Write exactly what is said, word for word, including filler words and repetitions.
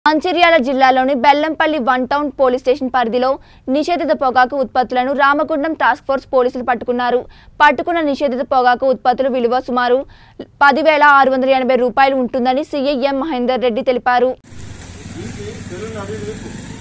మంచిర్యాల జిల్లాలోని Bellampalli one town police station పరిధిలో నిషేధిత పొగాకు ఉత్పత్తులను రామగుండం టాస్క్ ఫోర్స్ పోలీసులు పట్టుకున్నారు. పట్టుకున్న నిషేధిత పొగాకు ఉత్పత్తుల విలువ సుమారు పది వేల ఆరు వందల ఎనభై రూపాయలు ఉంటుందని సీఐ ఎం మహేందర్ రెడ్డి తెలిపారు.